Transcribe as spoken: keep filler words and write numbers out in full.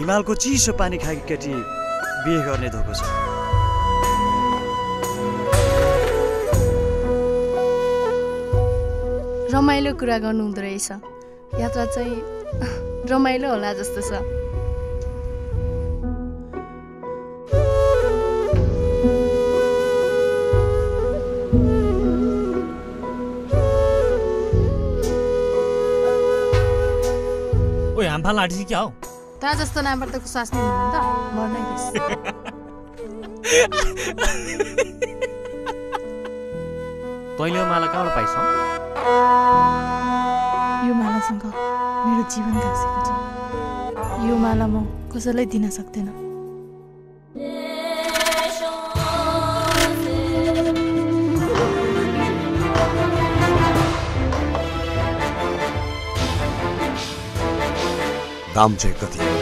हिमालको चिसो पानी खाएकी केटी बिहे गर्ने धोको छ। रमाइलो कुरा गर्नु हुँदो रहेछ। यात्रा चाहिँ रमाइलो होला जस्तो छ। ओए हाम्फा लाठी चाहिँ क्या हो? ता जस्तो नामर्दको सास नै हुनु त मर्नै रहेछ। तैँले यो माला कहाँबाट पाइस्? यो मालासँग मेरो जीवन गाँसेको छ। यो माला म कसैलाई दिन सक्दैन। दाम चाहिँ कति?